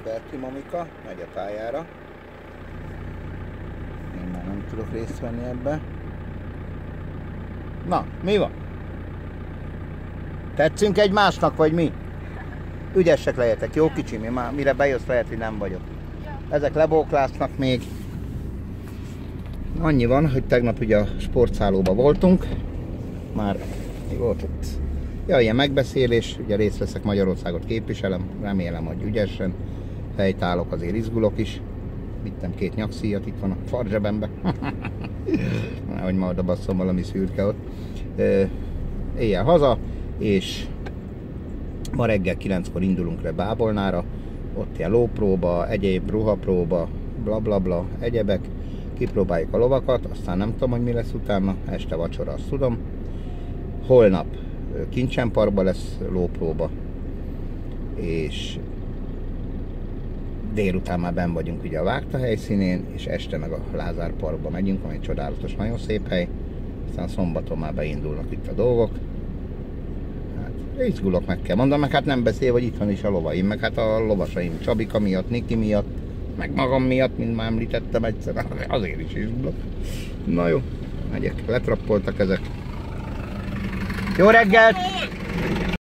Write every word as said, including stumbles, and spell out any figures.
Berti Momika, megy a pályára. Én már nem tudok részt venni ebbe. Na, mi van? Tetszünk egymásnak, vagy mi? Ügyesek lehetek, jó kicsi, mi már mire bejössz lehet, hogy nem vagyok. Ezek lebóklásznak még. Annyi van, hogy tegnap ugye a sportszállóban voltunk. Már mi volt ott? Ja, ilyen megbeszélés, ugye részt veszek, Magyarországot képviselem, remélem, hogy ügyesen. Helytállok, azért izgulok is. Vittem két nyakszíjat, itt van a farzsebembe. Hogy ma oda basszom valami szürke ott. Éjjel haza, és ma reggel kilenckor indulunk le Bábolnára. Ott ilyen lópróba, egyéb ruhapróba, blablabla, bla, bla, egyebek. Kipróbáljuk a lovakat, aztán nem tudom, hogy mi lesz utána, este vacsora, azt tudom. Holnap Kincsenparkban lesz lópróba, és délután már benn vagyunk ugye a Vágta helyszínén, és este meg a Lázár Parkba megyünk, ami egy csodálatos, nagyon szép hely. Aztán szombaton már beindulnak itt a dolgok. Hát izgulok, meg kell mondom, meg hát nem beszél, hogy itt van is a lovaim, meg hát a lovasaim Csabika miatt, Niki miatt, meg magam miatt, mint már említettem egyszer, azért is izgulok. Na jó, megyek, letrappoltak ezek. Jó reggelt!